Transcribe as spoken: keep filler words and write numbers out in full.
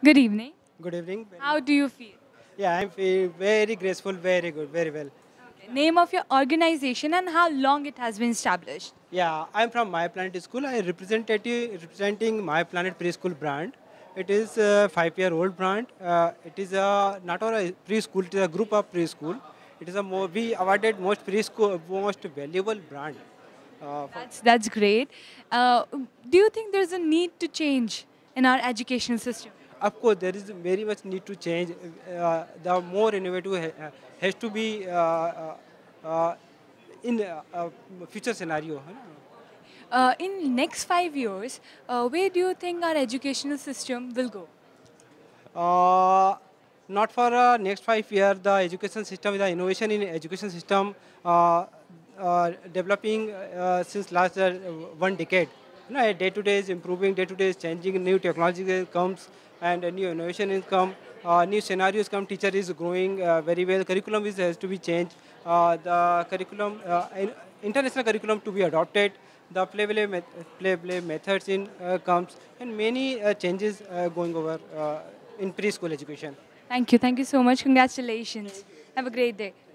Good evening. Good evening. How do you feel? Yeah, I'm feel very graceful, very good, very well. Okay. Name of your organization and how long it has been established. Yeah, I'm from Myplanet School. I representative representing Myplanet Preschool brand. It is a five-year-old brand. Uh, it is a not only a preschool. It is a group of preschool. It is a more, we awarded most preschool most valuable brand. Uh, for, That's that's great. Uh, do you think there's a need to change in our education system? of course, there is very much need to change. Uh, the more innovative ha- uh, has to be uh, uh, uh, in uh, uh, future scenario. है ना? Uh, in next five years, uh, where do you think our educational system will go? Uh, Not for uh, next five years, the education system, the innovation in education system uh, uh, developing uh, since last uh, one decade. You know, day to day is improving, day to day is changing, new technology comes and a new innovation is come, uh, new scenarios come, teacher is growing uh, very well, curriculum is has to be changed, uh, the curriculum, uh, in- international curriculum to be adopted, the play play, met- play, play methods in uh, comes and many uh, changes uh, going over uh, in preschool education. Thank you. Thank you so much. Congratulations. Have a great day.